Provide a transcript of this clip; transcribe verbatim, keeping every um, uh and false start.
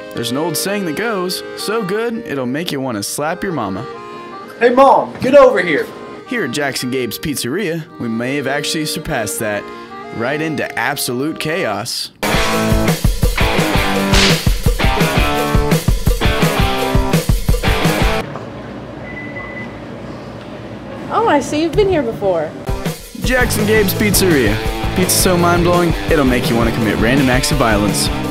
There's an old saying that goes, so good, it'll make you want to slap your mama. Hey Mom, get over here. Here at Jackson Gabe's Pizzeria, we may have actually surpassed that, right into absolute chaos. Oh, I see you've been here before. Jackson Gabe's Pizzeria. Pizza so mind-blowing, it'll make you want to commit random acts of violence.